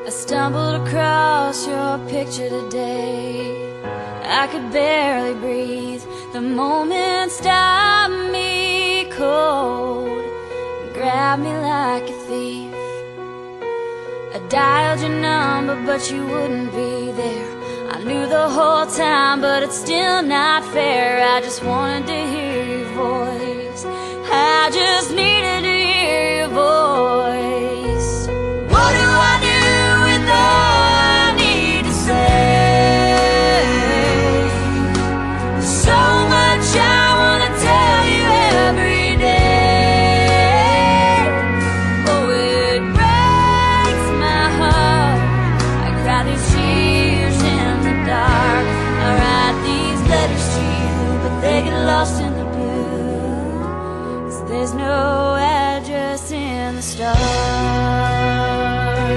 I stumbled across your picture today. I could barely breathe. The moment stopped me cold, grabbed me like a thief. I dialed your number, but you wouldn't be there. I knew the whole time, but it's still not fair. I just wanted to hear your voice. I just needed to hear your voice. What do I do with all I need to say? So much I wanna tell you every day. Oh, it breaks my heart. I cry these tears in the dark. I write these letters to you, but they get lost in the blue, 'cause there's no address in the stars.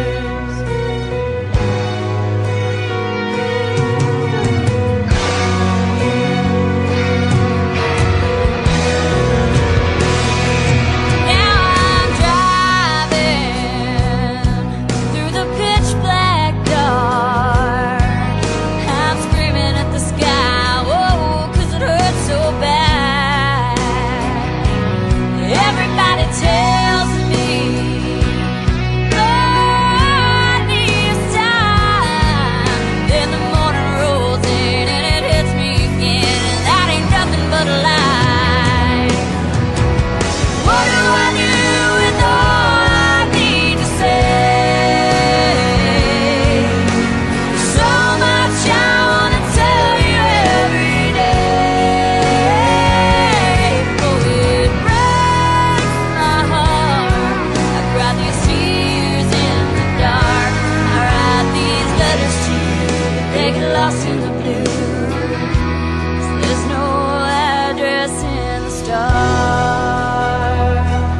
Lost in the blue, 'cause there's no address in the stars.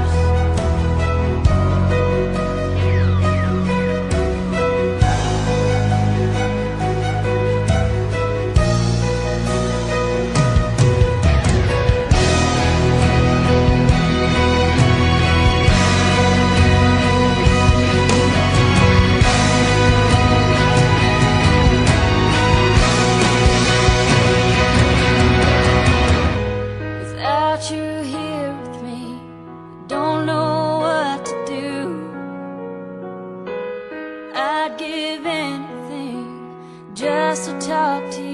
You here with me, don't know what to do. I'd give anything just to talk to you.